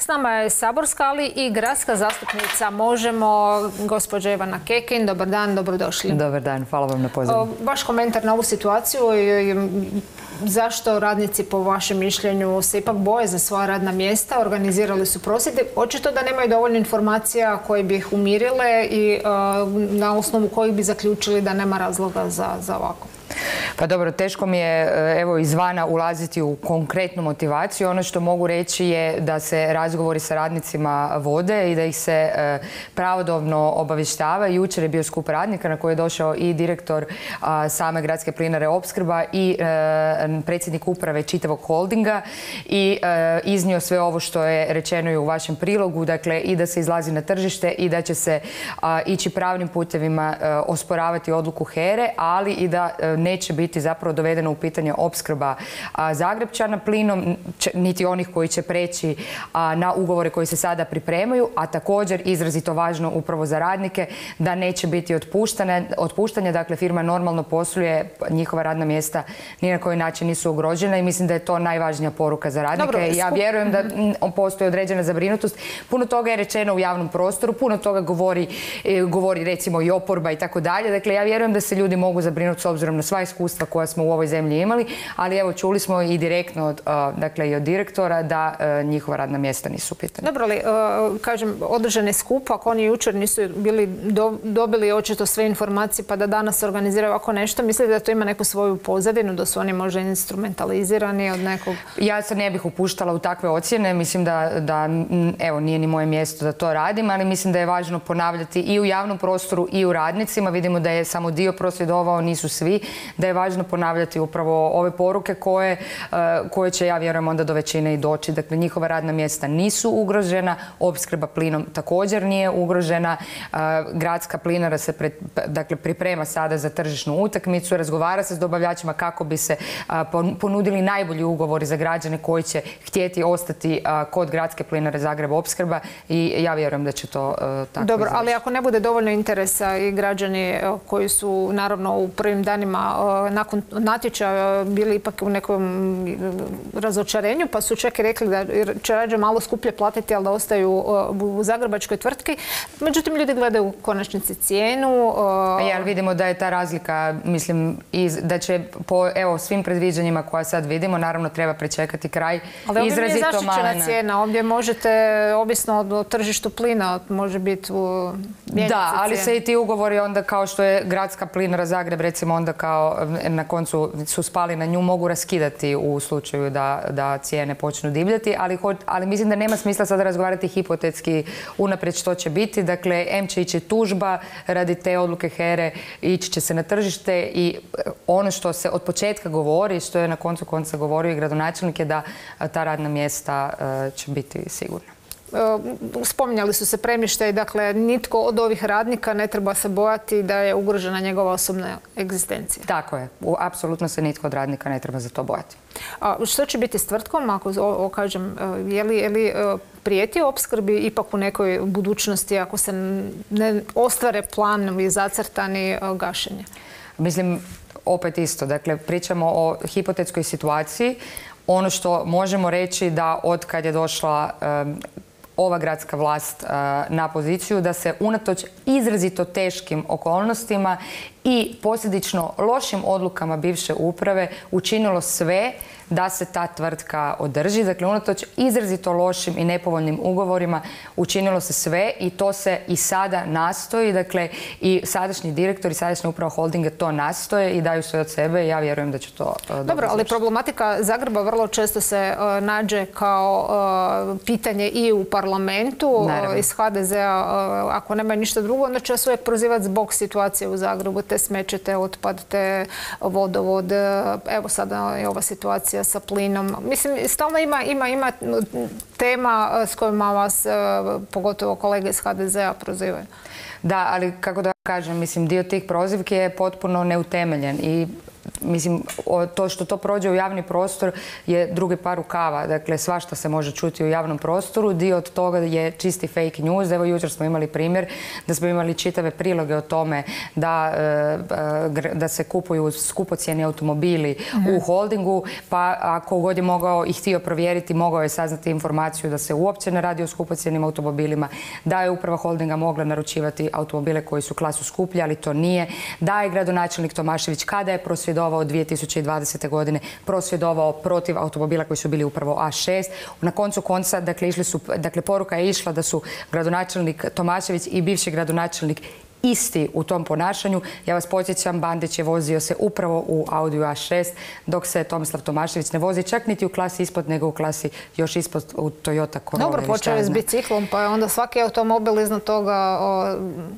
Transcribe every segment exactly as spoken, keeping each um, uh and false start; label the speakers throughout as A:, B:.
A: S nama je saborska, ali i gradska zastupnica Možemo, gospođa Ivana Kekin. Dobar dan, dobrodošli.
B: Dobar dan, hvala vam na pozivu.
A: Vaš komentar na ovu situaciju i zašto radnici, po vašem mišljenju, se ipak boje za svoja radna mjesta, organizirali su prosvjede. Očito da nemaju dovoljno informacija koje bi ih umirile i na osnovu kojih bi zaključili da nema razloga za, za ovako.
B: Pa dobro, teško mi je evo izvana ulaziti u konkretnu motivaciju. Ono što mogu reći je da se razgovori sa radnicima vode i da ih se pravodobno obavještava. Jučer je bio skup radnika na koji je došao i direktor same Gradske plinare Opskrba i predsjednik uprave čitavog holdinga i iznio sve ovo što je rečeno i u vašem prilogu, dakle i da se izlazi na tržište i da će se ići pravnim putevima osporavati odluku H E R E, ali i da neće biti zapravo dovedeno u pitanje opskrba Zagrepčana plinom, niti onih koji će preći na ugovore koji se sada pripremaju, a također izrazito važno upravo za radnike da neće biti otpuštanja. Dakle, firma normalno posluje, njihova radna mjesta ni na koji način nisu ugrožena i mislim da je to najvažnija poruka za radnike. Dobro, ja vjerujem da postoji određena zabrinutost. Puno toga je rečeno u javnom prostoru, puno toga govori, govori recimo i oporba i tako dalje. Dakle, ja vjerujem da se ljudi mogu zabrinuti s obzirom na sva iskustva koja smo u ovoj zemlji imali, ali evo čuli smo i direktno od, dakle, i od direktora da njihova radna mjesta nisu pitanja.
A: Dobro, ali kažem, održan je skup, ako oni jučer nisu bili dobili očito sve informacije pa da danas organiziraju ovako nešto, mislite da to ima neku svoju pozadinu, da su oni možda instrumentalizirani od nekog?
B: Ja se ne bih upuštala u takve ocjene, mislim da, da evo, nije ni moje mjesto da to radim, ali mislim da je važno ponavljati i u javnom prostoru i u radnicima. Vidimo da je samo dio prosvjedovao, nisu svi, da je važno ponavljati upravo ove poruke koje, koje će, ja vjerujem, onda do većine i doći. Dakle, njihova radna mjesta nisu ugrožena, opskrba plinom također nije ugrožena. Gradska plinara se pre, dakle, priprema sada za tržišnu utakmicu, razgovara se s dobavljačima kako bi se ponudili najbolji ugovori za građane koji će htjeti ostati kod Gradske plinare Zagreb Opskrba i ja vjerujem da će to tako
A: Dobro,
B: izaći.
A: ali ako ne bude dovoljno interesa i građani koji su naravno u prvim danima nakon natječaja bili ipak u nekom razočarenju, pa su čak i rekli da će rađe malo skuplje platiti, ali da ostaju u zagrebačkoj tvrtki. Međutim, ljudi gledaju u konačnici cijenu.
B: Ja, ali vidimo da je ta razlika, mislim, da će po evo, svim predviđanjima koja sad vidimo, naravno treba pričekati kraj.
A: Ali ovdje nije zaštićena cijena. Ovdje možete, ovisno od tržištu plina, može biti u
B: Da, ali se i ti ugovori onda kao što je Gradska plinara Zagreb, recimo onda kao na koncu su spali na nju, mogu raskidati u slučaju da, da cijene počnu divljati, ali, ali mislim da nema smisla sada razgovarati hipotetski unaprijed što će biti. Dakle, em će ići tužba radi te odluke H E R E, ići će se na tržište i ono što se od početka govori, što je na koncu konca govorio i gradonačelnik, je da ta radna mjesta će biti sigurna.
A: Spominjali su se premještaj, dakle nitko od ovih radnika ne treba se bojati da je ugrožena njegova osobna egzistencija.
B: Tako je, apsolutno se nitko od radnika ne treba za to bojati.
A: A što će biti s tvrtkom, ako o, kažem, je li, je li prijeti opskrbi ipak u nekoj budućnosti ako se ne ostvare planovi zacrtani gašenje?
B: Mislim, opet isto, dakle pričamo o hipotetskoj situaciji. Ono što možemo reći da od kad je došla um, ova gradska vlast na poziciju, da se unatoč izrazito teškim okolnostima i posljedično lošim odlukama bivše uprave učinilo sve da se ta tvrtka održi. Dakle, unatoč izrazito lošim i nepovoljnim ugovorima učinilo se sve i to se i sada nastoji. Dakle, i sadašnji direktor i sadašnja uprava holdinga to nastoje i daju sve od sebe i ja vjerujem da će to dobro.
A: Dobro, ali problematika Zagreba vrlo često se uh, nađe kao uh, pitanje i u parlamentu. Uh, iz H D Z-a, uh, ako nema ništa drugo, onda će se uvijek prozivati zbog situacije u Zagrebu, te smeće, te otpad, te vodovod. Evo sada je ova situacija sa plinom. Mislim, stalno ima, ima, ima tema s kojima vas, pogotovo kolege iz H D Z-a, prozivaju.
B: Da, ali kako da kažem, mislim, dio tih prozivki je potpuno neutemeljen i mislim, to što to prođe u javni prostor je drugi par rukava. Dakle, svašta se može čuti u javnom prostoru. Dio od toga je čisti fake news. Evo, jučer smo imali primjer da smo imali čitave priloge o tome da, da se kupuju skupocjeni automobili mm-hmm. u holdingu, pa ako god je mogao i htio provjeriti, mogao je saznati informaciju da se uopće ne radi o skupocjenim automobilima, da je uprava holdinga mogla naručivati automobile koji su klasu skuplji, ali to nije, da je gradonačelnik Tomašević kada je prosvjedovao dvije tisuće dvadesete. godine prosvjedovao protiv automobila koji su bili upravo A šest. Na koncu konca, dakle, išli su, dakle, poruka je išla da su gradonačelnik Tomašević i bivši gradonačelnik isti u tom ponašanju. Ja vas podsjećam, Bandić je vozio se upravo u Audiju A šest, dok se Tomislav Tomašević ne vozi čak niti u klasi ispod, nego u klasi još ispod u Toyota Corolla.
A: Dobro, počeo je s biciklom, pa je onda svaki automobil iznad toga o,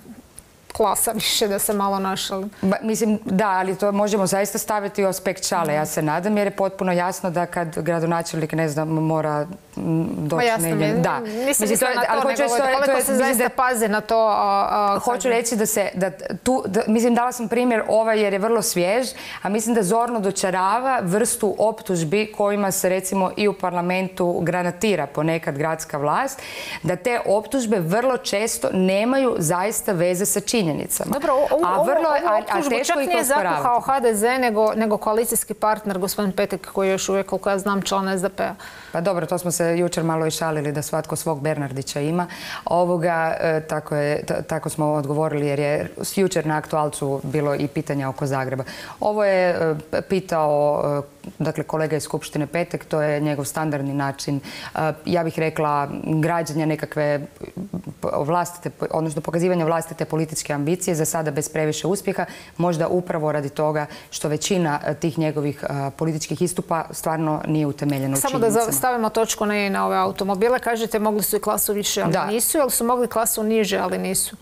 A: klasa više, da se malo našali.
B: Ba, mislim, da, ali to možemo zaista staviti u aspekt šale, ja se nadam, jer je potpuno jasno da kad gradonačelnik, ne znam, mora doći negdje.
A: Da. Mislim, mislim, to je, na to, nego, to, koliko to je, se zaista da, pazi na to. A, a,
B: hoću reći da se, da tu, da, mislim, dala sam primjer ovaj jer je vrlo svjež, a mislim da zorno dočarava vrstu optužbi kojima se, recimo, i u parlamentu granatira ponekad gradska vlast, da te optužbe vrlo često nemaju zaista veze sa činjenicama.
A: Dobro, ovo,
B: a vrlo,
A: ovo,
B: a, a teško
A: čak nije zakuhao H D Z, nego, nego koalicijski partner, gospodin Petek, koji je još uvijek, koliko ja znam, član S D P-a.
B: Pa dobro, to smo se jučer malo i šalili da svatko svog Bernardića ima. Ovoga, e, tako, je, t, tako smo odgovorili jer je jučer na aktualcu bilo i pitanja oko Zagreba. Ovo je e, pitao e, dakle, kolega iz Skupštine Petek, to je njegov standardni način, e, ja bih rekla, građanja nekakve vlastite, odnosno pokazivanja vlastite političke ambicije, za sada bez previše uspjeha, možda upravo radi toga što većina tih njegovih a, političkih istupa stvarno nije utemeljena u činjenicama.
A: Samo da stavimo točku na, na ove automobile. Kažete, mogli su i klasu više, ali da. nisu, ili su mogli klasu niže, ali nisu?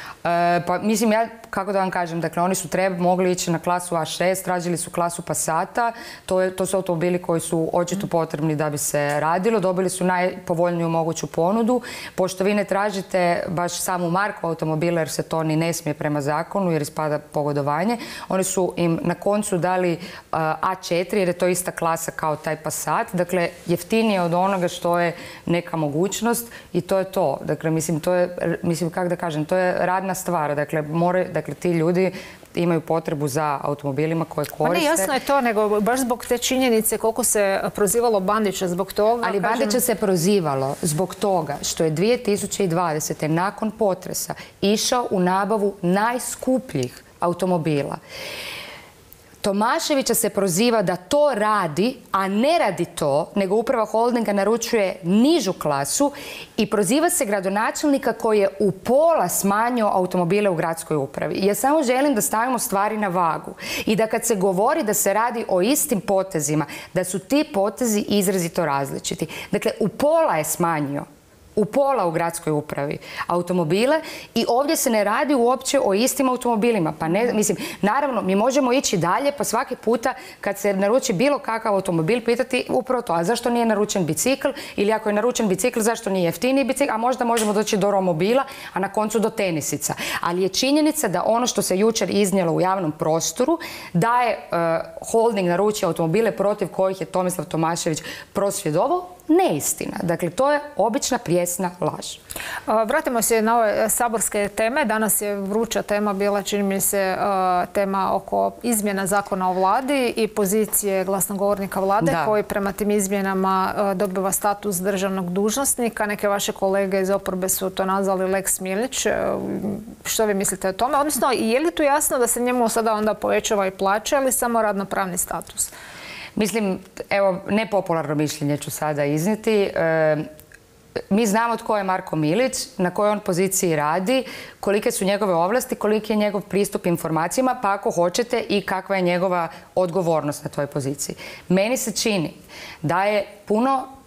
B: E, pa mislim, ja, kako da vam kažem, dakle, oni su treba, mogli ići na klasu A šest, tražili su klasu Passata, to, je, to su automobili koji su očito potrebni da bi se radilo, dobili su najpovoljniju moguću ponudu. Pošto vi ne tražite baš samu marku automobila, jer se to ni ne smije prema zakonu, jer ispada pogodovanje, oni su im na koncu dali uh, A četiri, jer je to ista klasa kao taj Passat, dakle, jeftinije od onoga što je neka mogućnost i to je to. Dakle, mislim, to je, mislim, kako da kažem, to je radna stvar. Dakle, more, dakle, ti ljudi imaju potrebu za automobilima koje koriste.
A: Pa ne, jasno je to, nego baš zbog te činjenice koliko se prozivalo Bandića zbog toga.
B: Ali kažem... Bandića se prozivalo zbog toga što je dvije tisuće dvadesete. nakon potresa išao u nabavu najskupljih automobila. Tomaševića se proziva da to radi, a ne radi to, nego uprava holdinga naručuje nižu klasu i proziva se gradonačelnika koji je u pola smanjio automobile u gradskoj upravi. Ja samo želim da stavimo stvari na vagu i da kad se govori da se radi o istim potezima, da su ti potezi izrazito različiti. Dakle, u pola je smanjio. U pola u gradskoj upravi automobile i ovdje se ne radi uopće o istim automobilima. Pa ne, mislim, naravno, mi možemo ići dalje pa svaki puta kad se naruči bilo kakav automobil pitati upravo to, a zašto nije naručen bicikl ili ako je naručen bicikl, zašto nije jeftiniji bicikl, a možda možemo doći do romobila, a na koncu do tenisica. Ali je činjenica da ono što se jučer iznijelo u javnom prostoru, da je uh, holding naručio automobile protiv kojih je Tomislav Tomašević prosvjedovao, neistina. Dakle, to je obična prijesna laž.
A: Vratimo se na ove saborske teme. Danas je vruća tema bila, čini mi se, tema oko izmjena zakona o vladi i pozicije glasnogovornika vlade da. koji prema tim izmjenama dobiva status državnog dužnosnika. Neke vaše kolege iz oporbe su to nazvali Lex Milić. Što vi mislite o tome? Odnosno, je li tu jasno da se njemu sada onda povećava i plaća ili samo radnopravni status?
B: Mislim, evo, nepopularno mišljenje ću sada iznijeti. E, mi znamo tko je Marko Milić, na kojoj on poziciji radi, kolike su njegove ovlasti, koliki je njegov pristup informacijama, pa ako hoćete i kakva je njegova odgovornost na toj poziciji. Meni se čini da je puno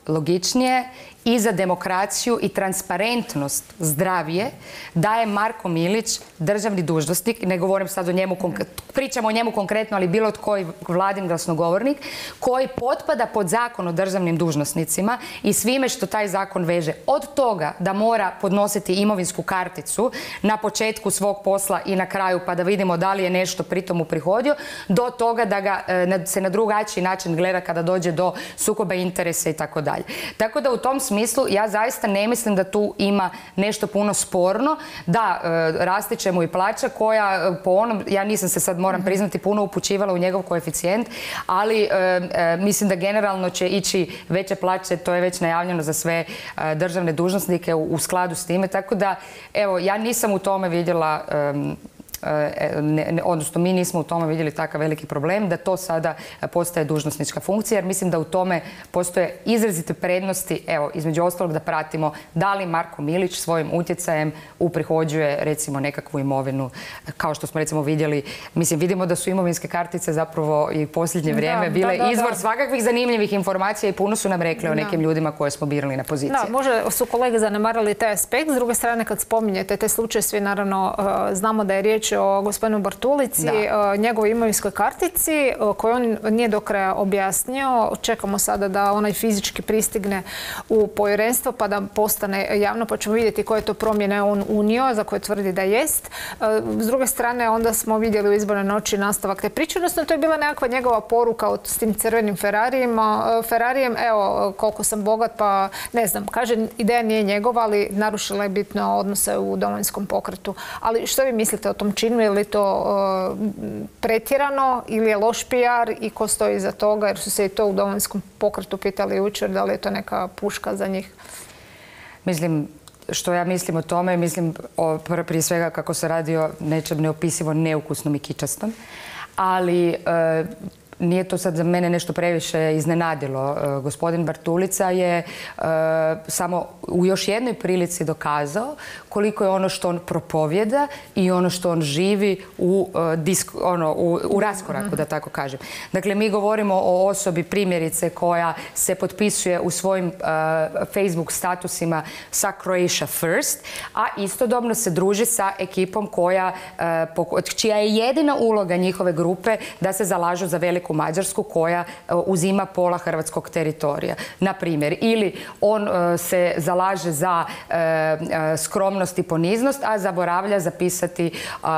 B: najlogičnije i za demokraciju i transparentnost zdravije da je Marko Milić državni dužnosnik, ne govorim sad o njemu, pričamo o njemu konkretno, ali bilo tko vladin glasnogovornik, koji potpada pod zakon o državnim dužnosnicima i svime što taj zakon veže. Od toga da mora podnositi imovinsku karticu na početku svog posla i na kraju, pa da vidimo da li je nešto pritom uprihodio, do toga da ga se na drugačiji način gleda kada dođe do sukoba interesa i tako dalje. Tako da u tom smislu ja zaista ne mislim da tu ima nešto puno sporno. Da, rasti će mu i plaća koja po onom, ja nisam se sad, moram priznati, puno upućivala u njegov koeficijent, ali mislim da generalno će ići veće plaće, to je već najavljeno za sve državne dužnosnike u skladu s time. Tako da, evo, ja nisam u tome vidjela Ne, ne, odnosno mi nismo u tome vidjeli takav veliki problem da to sada postaje dužnosnička funkcija, jer mislim da u tome postoje izrazite prednosti, evo, između ostalog da pratimo da li Marko Milić svojim utjecajem uprihođuje recimo nekakvu imovinu, kao što smo recimo vidjeli, mislim, vidimo da su imovinske kartice zapravo i posljednje vrijeme da, bile da, da, izvor da. svakakvih zanimljivih informacija i puno su nam rekli o nekim da. ljudima koje smo birali na pozicije.
A: Da, možda su kolege zanemarili taj aspekt. S druge strane, kad spominjete te slučaje, svi naravno znamo da je riječ o gospodinu Bartulici, da. njegovoj imovinskoj kartici koju on nije do kraja objasnio. Čekamo sada da onaj fizički pristigne u povjerenstvo pa da postane javno, pa ćemo vidjeti koje to promjene on unio, za koje tvrdi da jest. S druge strane, onda smo vidjeli u izbornoj noći nastavak te priče, odnosno to je bila nekakva njegova poruka s tim crvenim Ferrarijima. Ferrarijem, evo, koliko sam bogat, pa ne znam, kaže, ideja nije njegova, ali narušila je bitno odnose u Domovinskom pokretu. Ali što vi mislite o tom činu? Je li to uh, pretjerano ili je loš P R i ko stoji iza toga? Jer su se i to u Domovinskom pokretu pitali jučer, da li je to neka puška za njih?
B: Mislim, što ja mislim o tome, mislim o, prije svega kako se radi o nečem neopisivo neukusnom i kičastom, ali uh, nije to sad za mene nešto previše iznenadilo. Gospodin Bartulica je samo u još jednoj prilici dokazao koliko je ono što on propovjeda i ono što on živi u, disk, ono, u, u raskoraku, da tako kažem. Dakle, mi govorimo o osobi primjerice koja se potpisuje u svojim uh, Facebook statusima sa Croatia First, a istodobno se druži sa ekipom koja, uh, čija je jedina uloga njihove grupe da se zalažu za veliku Mađarsku koja uzima pola hrvatskog teritorija, na primjer. Ili on se zalaže za skromnost i poniznost, a zaboravlja zapisati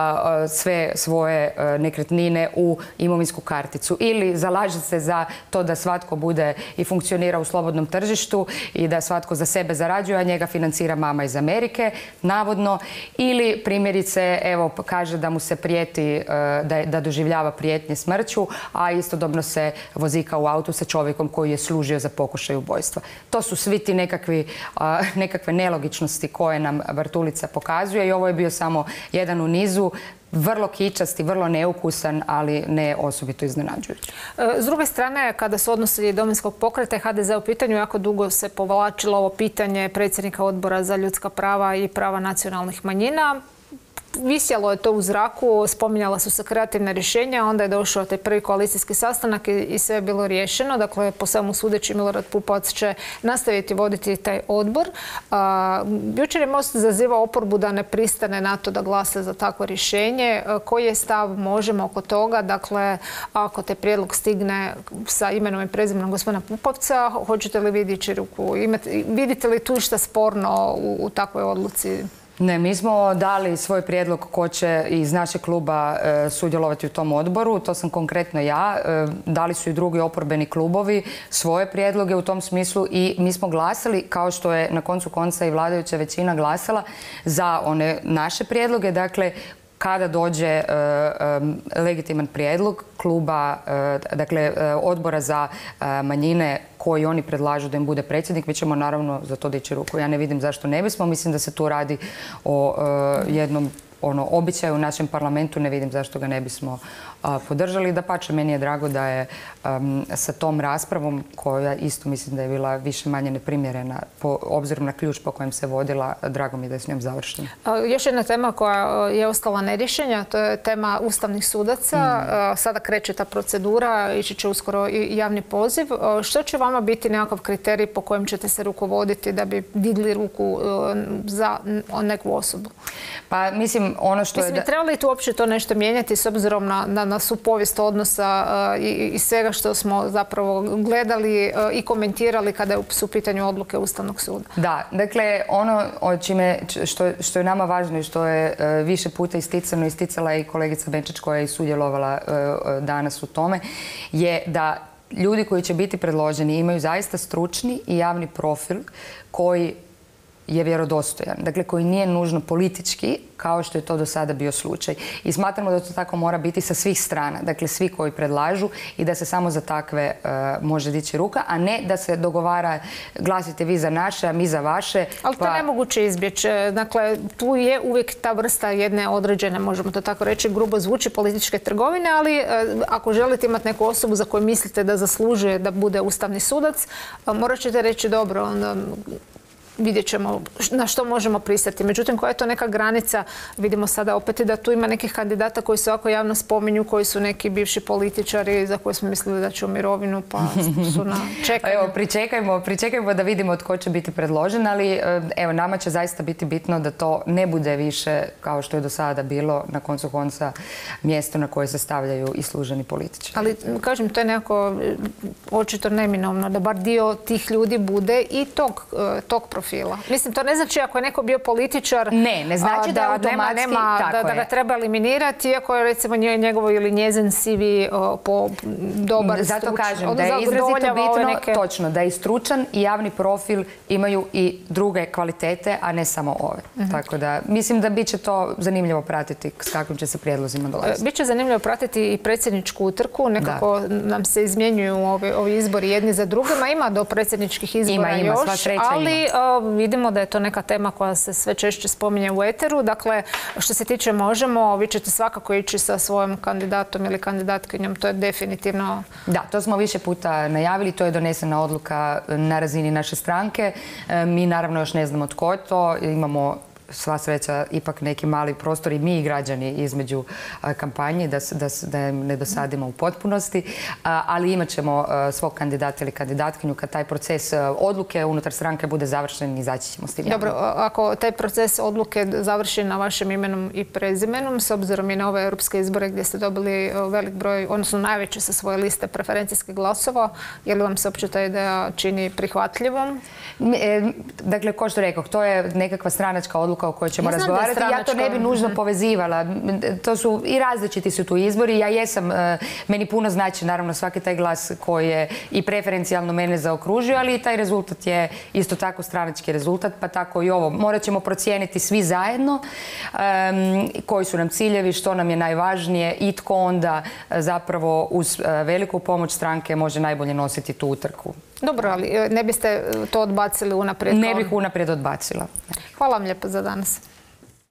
B: sve svoje nekretnine u imovinsku karticu. Ili zalaže se za to da svatko bude i funkcionira u slobodnom tržištu i da svatko za sebe zarađuje, a njega financira mama iz Amerike, navodno. Ili primjerice, evo, kaže da mu se prijeti, da, da doživljava prijetnje smrću, a istodobno se vozika u autu sa čovjekom koji je služio za pokušaj ubojstva. To su svi ti nekakvi, a, nekakve nelogičnosti koje nam Bartulica pokazuje i ovo je bio samo jedan u nizu, vrlo kičasti, vrlo neukusan, ali ne osobito iznenađujući.
A: S druge strane, kada su odnosi Domovinskog pokreta i H D Z u pitanju, jako dugo se povlačilo ovo pitanje predsjednika Odbora za ljudska prava i prava nacionalnih manjina. Visjelo je to u zraku, spominjala su se kreativna rješenja, onda je došao taj prvi koalicijski sastanak i sve je bilo riješeno. Dakle, po svemu sudeći Milorad Pupovac će nastaviti voditi taj odbor. Jučer je Most zazivao oporbu da ne pristane na to da glasa za takvo rješenje. Koji je stav Možemo oko toga? Dakle, ako te prijedlog stigne sa imenom i prezimenom gospodina Pupovca, hoćete li vidjeti ruku? Vidite li tu šta sporno u, u takvoj odluci?
B: Ne, mi smo dali svoj prijedlog ko će iz našeg kluba e, sudjelovati u tom odboru. To sam konkretno ja. E, dali su i drugi oporbeni klubovi svoje prijedloge u tom smislu i mi smo glasali, kao što je na koncu konca i vladajuća većina glasala, za one naše prijedloge. Dakle, kada dođe uh, um, legitiman prijedlog kluba, uh, dakle, uh, odbora za uh, manjine koji oni predlažu da im bude predsjednik, mi ćemo naravno za to dići ruku. Ja ne vidim zašto ne bismo. Mislim da se tu radi o uh, jednom ono, običaju u našem parlamentu. Ne vidim zašto ga ne bismo podržali. Dapače, meni je drago da je sa tom raspravom, koja isto mislim da je bila više manje neprimjerena po obzirom na ključ po kojem se vodila, drago mi je da je s njom završena.
A: Još jedna tema koja je ostala nerješenja, to je tema ustavnih sudaca. Sada kreće ta procedura, ići će uskoro i javni poziv. Što će vama biti nekakav kriterij po kojem ćete se rukovoditi da bi digli ruku za neku osobu?
B: Pa mislim, ono što
A: mislim,
B: je...
A: Treba li tu uopće to nešto mijenjati s obzirom na, na, na svu povijest odnosa i, i svega što smo zapravo gledali i komentirali kada su u pitanju odluke Ustavnog suda?
B: Da, dakle, ono o čime, što, što je nama važno i što je više puta isticano, isticala i kolegica Benčić koja je sudjelovala danas u tome, je da ljudi koji će biti predloženi imaju zaista stručni i javni profil koji je vjerodostojan, dakle koji nije nužno politički, kao što je to do sada bio slučaj. I smatramo da to tako mora biti sa svih strana, dakle svi koji predlažu, i da se samo za takve uh, može dići ruka, a ne da se dogovara glasite vi za naše, a mi za vaše.
A: Ali to je nemoguće izbjeći. Dakle, tu je uvijek ta vrsta jedne određene, možemo to tako reći, grubo zvuči, političke trgovine, ali uh, ako želite imati neku osobu za koju mislite da zaslužuje da bude ustavni sudac, uh, morat ćete reći dobro, onda vidjet ćemo na što možemo pristati. Međutim, koja je to neka granica? Vidimo sada opet da tu ima nekih kandidata koji se ovako javno spominju, koji su neki bivši političari za koje smo mislili da će u mirovinu, pa su na čekanju.
B: Evo, pričekajmo, pričekajmo da vidimo tko će biti predložen, ali evo, nama će zaista biti bitno da to ne bude više, kao što je do sada bilo, na koncu konca mjesto na koje se stavljaju i služeni političari.
A: Ali, kažem, to je nekako očito neminovno, da bar dio tih ljudi bude i tog, tog profila. Mislim, to ne znači ako je neko bio političar
B: ne, ne znači da, da automatski
A: nema,
B: tako
A: da, da ga treba eliminirati, iako je recimo njegovo ili njezin C V o, po dobar
B: Zato
A: stručan.
B: kažem ono, da je izrazito bitno,
A: neke...
B: točno, da i stručan i javni profil imaju i druge kvalitete, a ne samo ove. Uh-huh. Tako da, mislim da bit će to zanimljivo pratiti s kakvim će se prijedlozima dolaziti.
A: Biće zanimljivo pratiti i predsjedničku utrku. Nekako da. nam se izmjenjuju ovi, ovi izbori jedni za drugima. Ima do predsjedničkih izbora
B: ima, ima,
A: još,
B: sva sreća
A: ali
B: ima.
A: vidimo da je to neka tema koja se sve češće spominje u eteru. Dakle, što se tiče Možemo, vi ćete svakako ići sa svojim kandidatom ili kandidatkinjom. To je definitivno...
B: Da, to smo više puta najavili. To je donesena odluka na razini naše stranke. Mi naravno još ne znamo tko je to. Imamo sva sreća ipak neki mali prostor i mi i građani između kampanje da, da, da je ne dosadimo u potpunosti, ali imat ćemo svog kandidata ili kandidatkinju kad taj proces odluke unutar stranke bude završen i izaći ćemo s tim.
A: Dobro, ako taj proces odluke završi na vašem imenom i prezimenom, s obzirom i na ove europske izbore gdje ste dobili velik broj, odnosno najveće sa svoje liste preferencijskih glasova, je li vam se uopće ta ideja čini prihvatljivom?
B: Dakle, ko što rekao, to je nekakva stranačka odluka o kojoj ćemo ja razgovarati. Ja to ne bi nužno mm-hmm. povezivala. To su i različiti su tu izbori. Ja jesam, meni puno znači naravno svaki taj glas koji je i preferencijalno mene zaokružio, ali i taj rezultat je isto tako stranački rezultat, pa tako i ovo. Morat ćemo procijeniti svi zajedno um, koji su nam ciljevi, što nam je najvažnije i tko onda zapravo uz veliku pomoć stranke može najbolje nositi tu utrku.
A: Dobro, ali ne biste to odbacili unaprijed?
B: Ne bih unaprijed odbacila.
A: Hvala vam lijepo za danas.